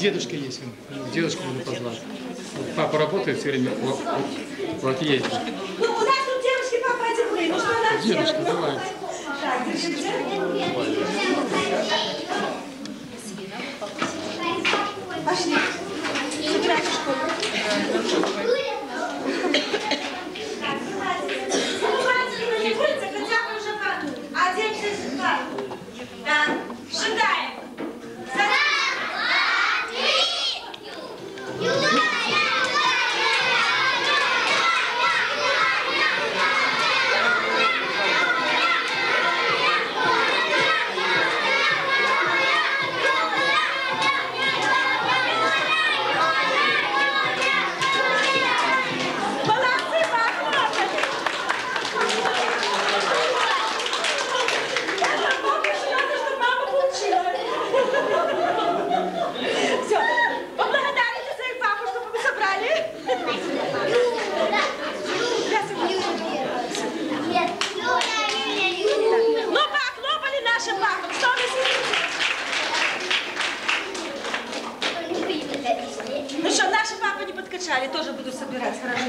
дедушка есть, дедушку можно позвать. Папа работает все время в отъезде. Ну, у нас тут девушки папа одинаковые, ну что нам делать? Дедушка, давай. Так, держите. Пошли. Собирайте школу. Да, шагаем. Тоже буду собирать, хорошо.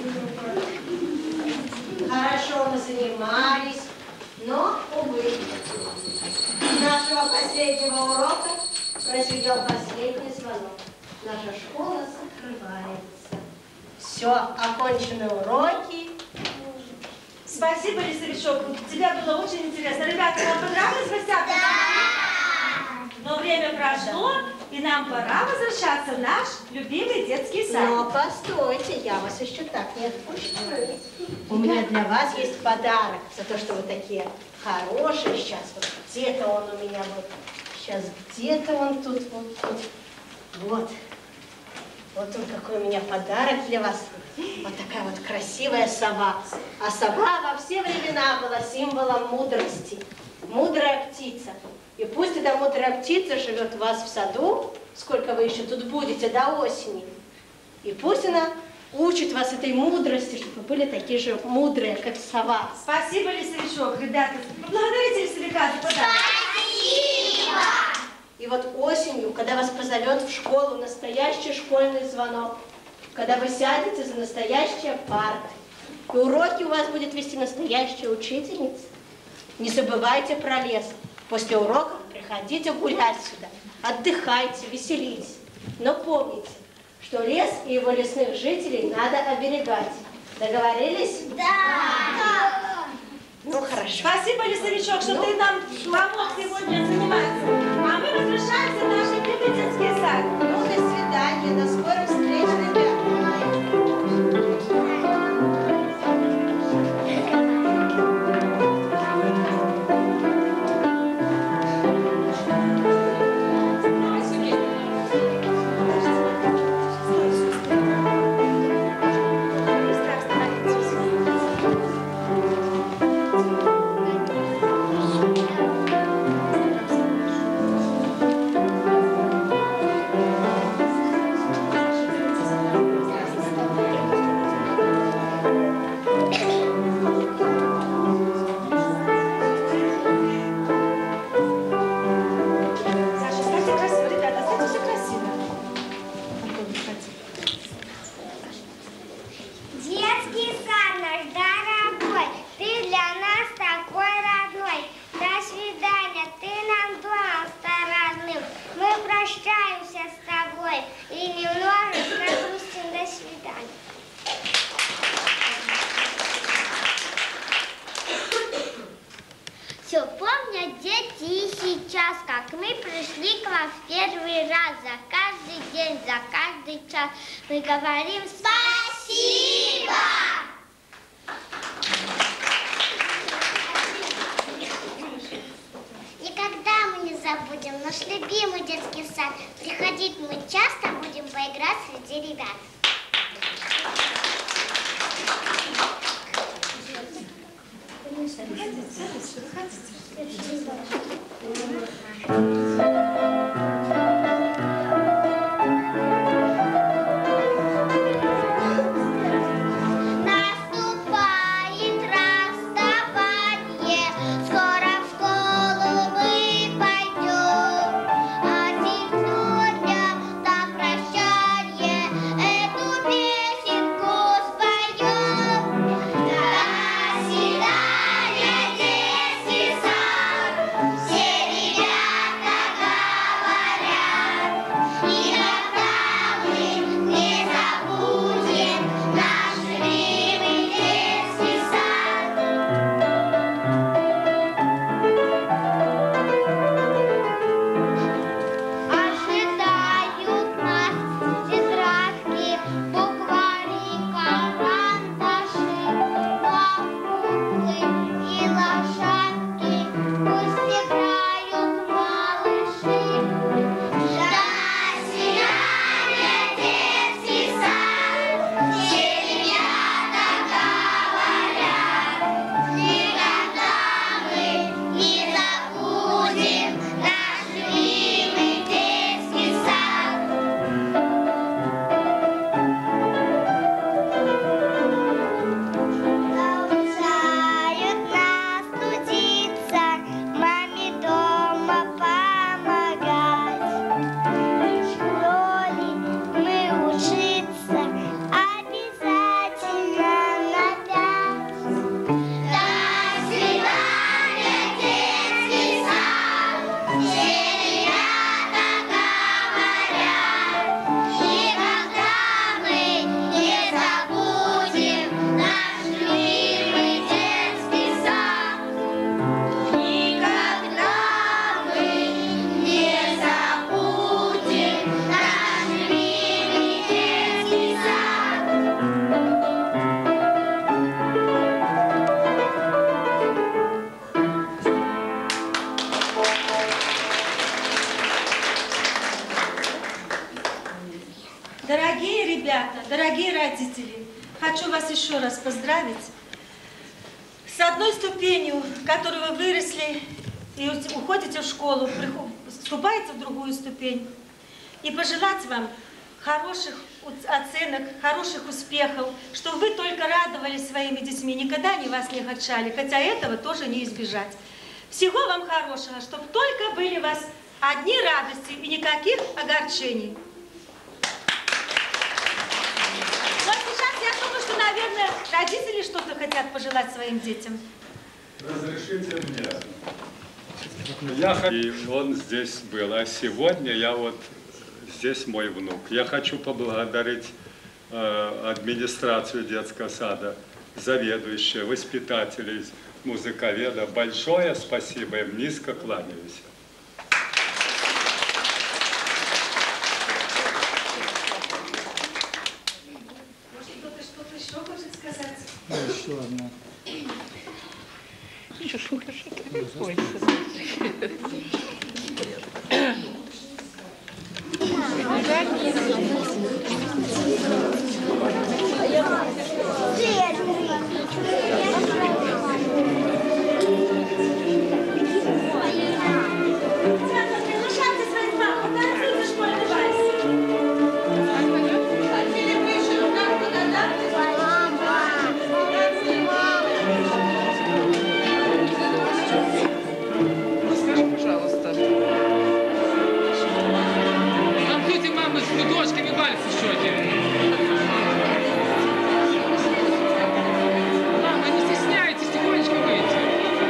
Хорошо мы занимались, но, увы, с нашего последнего урока произведем последний звонок. Наша школа закрывается. Все, окончены уроки. Спасибо, Лисовичок. Тебе было очень интересно. Ребята, вам понравилось гостям? Да! Но время прошло, и нам пора возвращаться в наш любимый детский сад. Но постойте, я вас еще так не отпущу. У меня для вас есть подарок за то, что вы такие хорошие сейчас. Вот где-то он у меня вот. Сейчас где-то он тут, вот тут. Вот. Вот он какой у меня подарок для вас. Вот такая вот красивая сова. А сова во все времена была символом мудрости. Мудрая птица. И пусть эта мудрая птица живет у вас в саду, сколько вы еще тут будете до осени. И пусть она учит вас этой мудрости, чтобы вы были такие же мудрые, как сова. Спасибо, Лисовичок. Ребята, поблагодарите Лисовика за подарок. Спасибо! И вот осенью, когда вас позовет в школу настоящий школьный звонок, когда вы сядете за настоящие парты, и уроки у вас будет вести настоящая учительница, не забывайте про лес. После уроков приходите гулять сюда, отдыхайте, веселитесь. Но помните, что лес и его лесных жителей надо оберегать. Договорились? Да! Ну, хорошо. Спасибо, Лисовичок, что ты нам помог сегодня заниматься. А мы возвращаемся в наш любимый детский сад. Ну, до свидания, до скорых встреч, ребята. Все помнят дети и сейчас, как мы пришли к вам в первый раз. За каждый день, за каждый час мы говорим спасибо! Никогда мы не забудем наш любимый детский сад. Приходить мы часто будем поиграть среди ребят. Наступает расставание, скоро в школу мы пойдем, а сегодня Дорогие ребята, дорогие родители, хочу вас еще раз поздравить с одной ступенью, которую вы выросли и уходите в школу, вступаете в другую ступень. И пожелать вам хороших оценок, хороших успехов, чтобы вы только радовались своими детьми, никогда они вас не огорчали, хотя этого тоже не избежать. Всего вам хорошего, чтобы только были у вас одни радости и никаких огорчений. Вот сейчас я думаю, что, наверное, родители что-то хотят пожелать своим детям. Разрешите мне. И он здесь был, а сегодня я вот здесь мой внук. Я хочу поблагодарить администрацию детского сада, заведующего, воспитателей, музыковеда. Большое спасибо им, низко кланяюсь. Может, кто-то что-то еще хочет сказать? Ну, еще одна. Приглашайте своих мам, танцуйте школьный вальс. Или вы еще руках куда-то? Скажи, пожалуйста. Танцуйте, мамы, с дочками вальс еще один. Мама, не стесняйтесь, тихонечко выйти.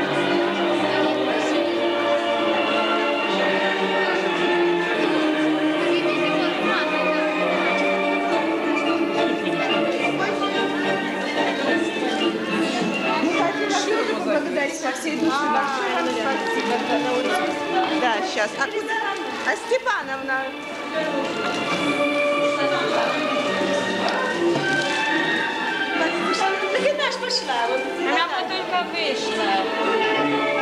Поблагодарить во всей душе. Большое вам спасибо. Да, сейчас. А Степановна? Так и наш пошла. Вот, Она только вышла.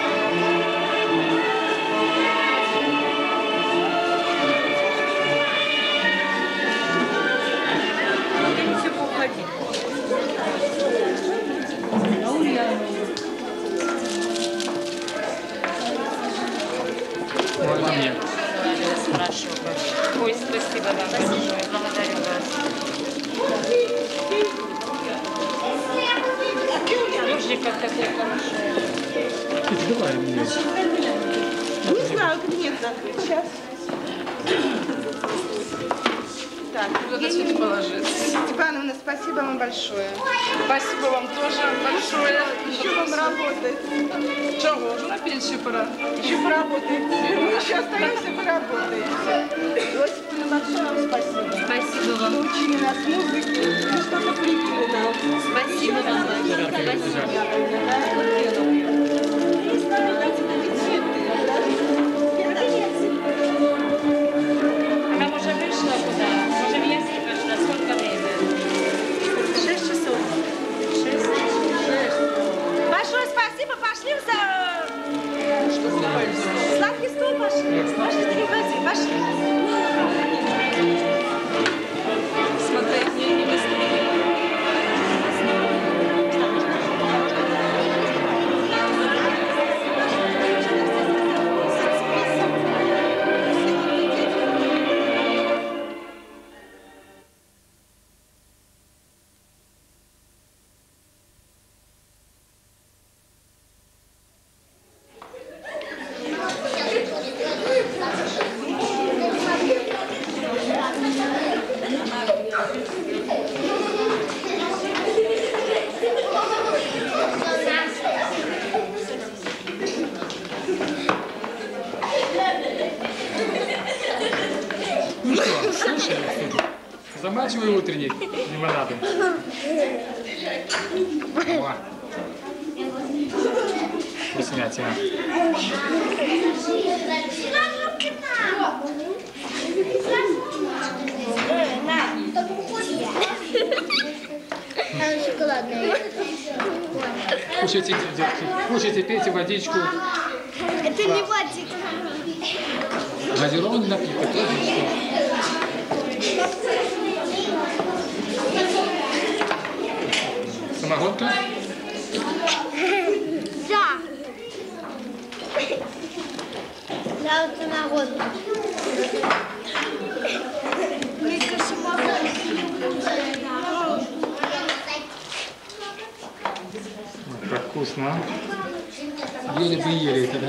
Можно мне. Хорошо. Ой, спасибо вам большое. Благодарю вас. Боже, как такой хороший. Давай мне. Не знаю, кабинет закрыть. Сейчас. Так, куда сюда положить. Степановна, спасибо вам большое. Спасибо вам тоже большое. Еще вам работать. Чего? Уже на пенсию пора. Еще поработаете. Мы еще остаемся, вы работаете. Иосифовна, большое вам спасибо. Спасибо вам. Что учили нас музыке, и что-то привили нам. Спасибо вам. Она уже вышла куда? Уже в ясли пошла. Сколько время? 6 часов. 6. Большое спасибо. Пошли в сладкий стол пошли. Пошли, не ходи, пошли. Смотреть мне не быстрее. Ну что, слушай, замачивай утренник лимонадом. О. Вкуснятина. Шоколадная. Кушайте, детки, кушайте, пейте водичку. Это не водик. Газированный напиток, тоже что? Самогонка? Да. Да, вот самогонку. Как вкусно, а? Ели бы ели это, да?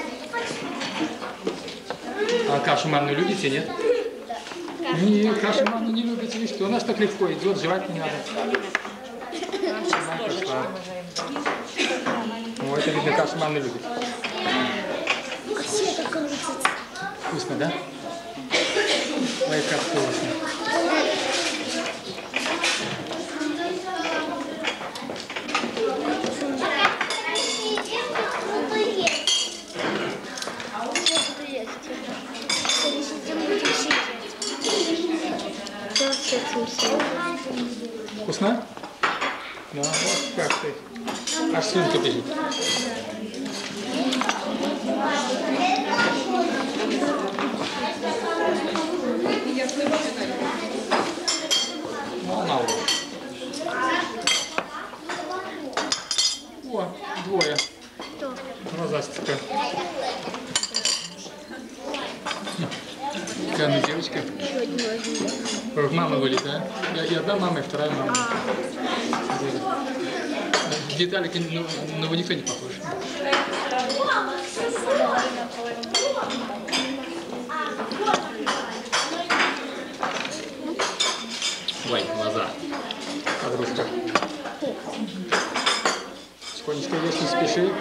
А кашу манную любите, нет? Нет, кашу манную не любите, вы что? У нас так легко идет, жрать не надо. О, это видно, кашу манную любит. Вкусно, да? Ой, как вкусно. Вкусно? Да, вот как ты. Аж слюнка бежит. Ну, она уже. О, двое. Глазастика. Какая она девочка? Мама говорит, да? Я одна мама, и вторая мама. Деталики, но вы никто не похож. Ой, глаза. Подружка. Тихонечко есть, не спеши.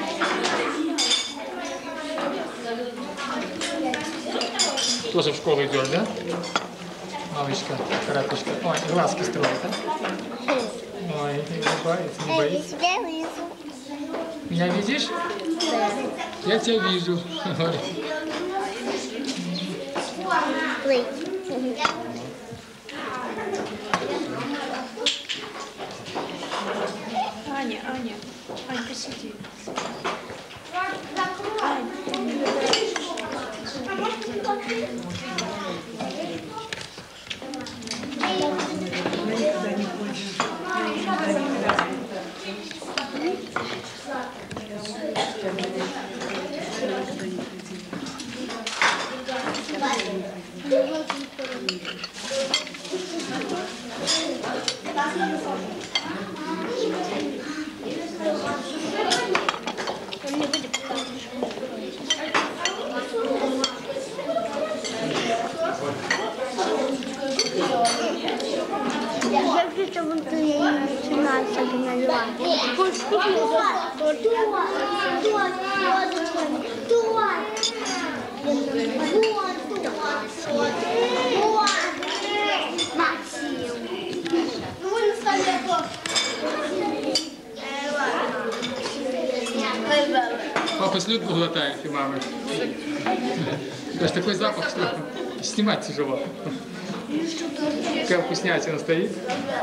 Тоже в школу идешь, да? Малышка, коротышка. Ой, глазки строит, да? Ой, не боится, не боится. Я тебя вижу. Меня видишь? Да. Я тебя вижу. Ой. Аня, Анька, сиди. Папа слюдку глотает, и мама. Даже такой запах, что снимать тяжело. Какая вкуснятина стоит.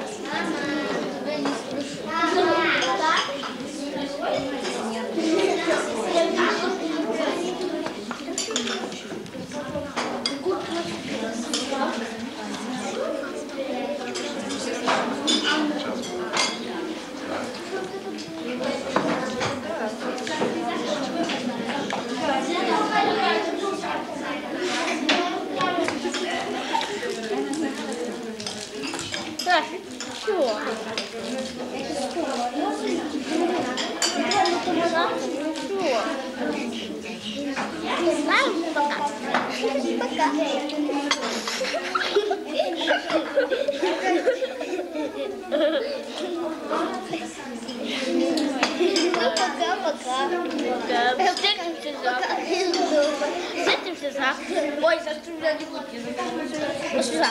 Встретимся завтра. Ой, завтра уже не будет. Послезавтра.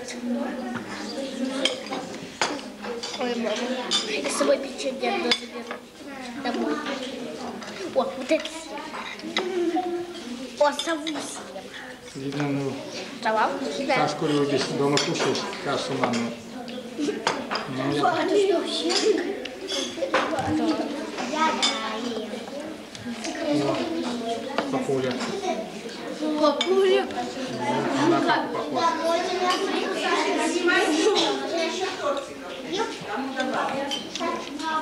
Ой, мама. Я с собой печенье одно заберу. Домой. О, вот это съем. О, сову съем. Видно, ну, Сова? Да. кашку любишь, дома кушаешь кашу манную. Ну, я... А ты что, щенок? Папуля. Папуля. Ну, на папу похож.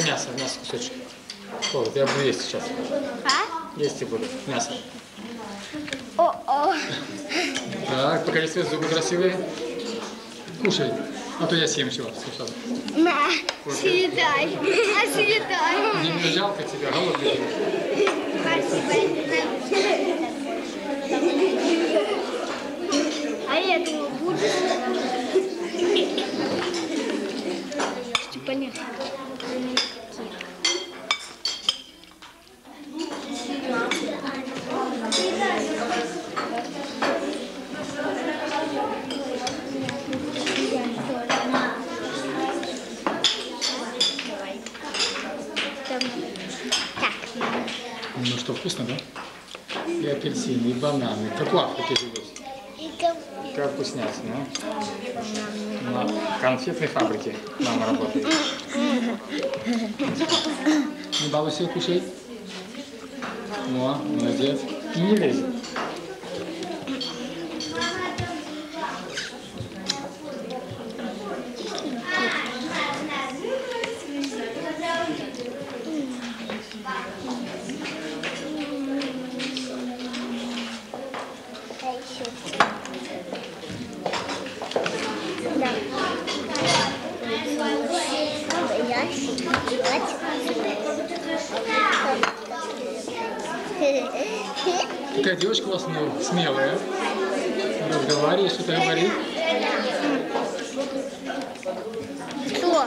Это мясо кусочек. Вот, я буду есть сейчас. А? Есть и буду. Мясо. О-о. Так, покажи свои зубы красивые. Кушай. А то я съем еще. На, съедай. Съедай. Не жалко тебя, голодный. А я этого буду. Понятно. Ну что, вкусно, да? И апельсины, и бананы. Как лавка ты живешь. Как вкусняться, да? На конфетной фабрике мама работает. Не балуйся, кушай. О, молодец. Не лезь. Такая девочка у вас, ну, смелая. Разговаривает, что-то говорит. Что?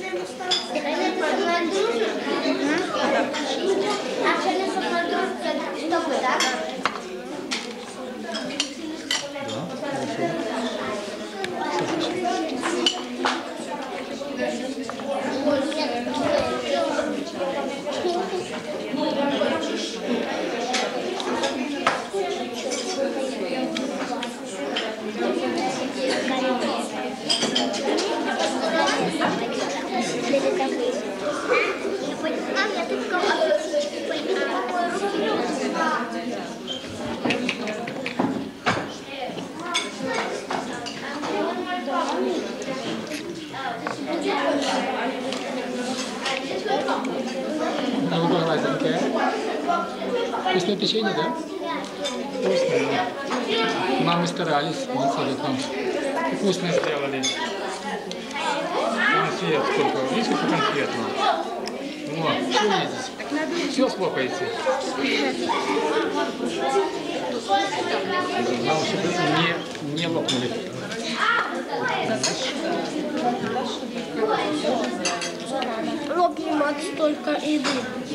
Вкусное печенье, да? Вкусное. Мамы старались, видите, там вкусно сделали. Конфет сколько? Видите, сколько конфет? Вот, что видите? Все слопаете. Главное, чтобы не лопнули. Лопни, Макс, только еды.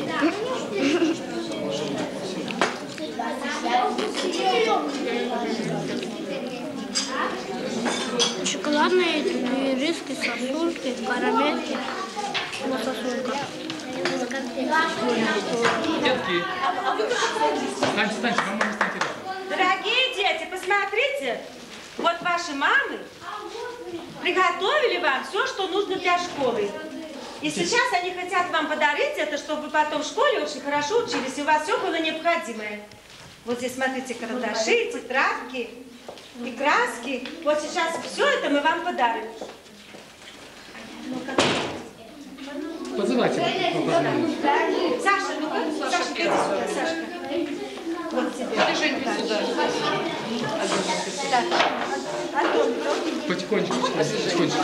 Шоколадные такие риски, сосульки, карамельки. Вот сосулька. Детки, встаньте, мама, не встаньте рядом. Дорогие дети, посмотрите, вот ваши мамы приготовили вам все, что нужно для школы. И сейчас они хотят вам подарить это, чтобы вы потом в школе очень хорошо учились, и у вас все было необходимое. Вот здесь, смотрите, карандаши, тетрадки и краски. Вот сейчас все это мы вам подарим. Позывайте. Саша, ну-ка, Сашка, иди сюда, Сашка. Вот тебе. Потихонечку, потихонечку.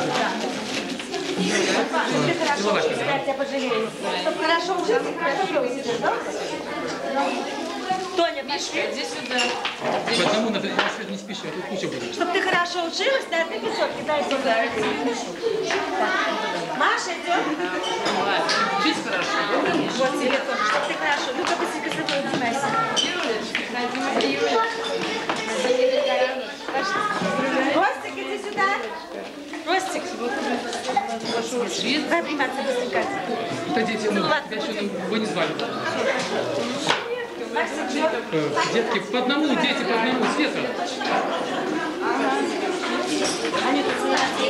Я тебя пожалею. Чтобы хорошо учиться, хорошо учиться, да? Тоня, пошли. Иди сюда. По одному надо не спеши, а тут куча будет. Чтобы ты хорошо училась, на этой пятерке дай сюда. Маша, идем. Учись хорошо. Вот тебе тоже, чтобы ты хорошо. Ну-ка, по себе собой занимайся. Ростик, иди сюда. Ростик. Дай обниматься быстренько. Это дети, ну, тебя что-то вы не звали. Детки, по одному, дети, по одному, Света. Они тут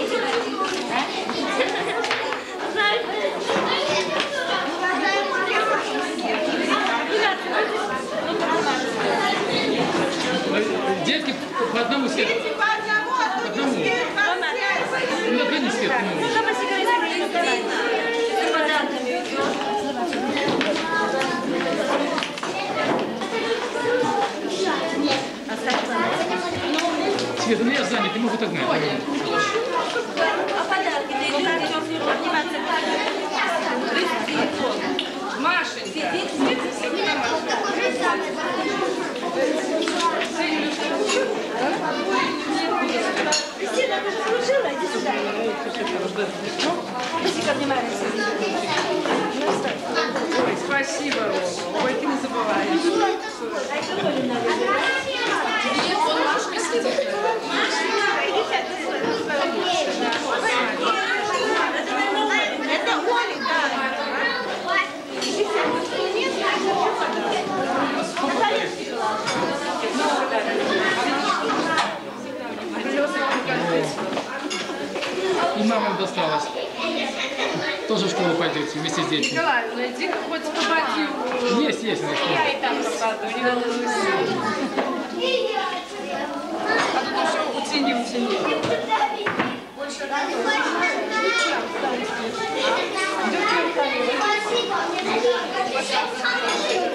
Детки, по одному, Света. По одному, а то не успеют вам взять. Ну, одну не Света. Ну, давай, Света, Света, ну я занят, не могу так знать. А подарки ты обниматься. Маша, Кристина, ты же служила, иди сюда. Иди-ка обнимаемся. ой, спасибо, Рома. Ой, ты не забываешь. Телефон Машка сидит. Это Оля, да. И мамам досталось. Тоже в школу пойдете вместе с детьми. Николай, найди хоть побатью. Есть, есть. Я и там саду, не волнуйся. А тут еще уцени. Спасибо.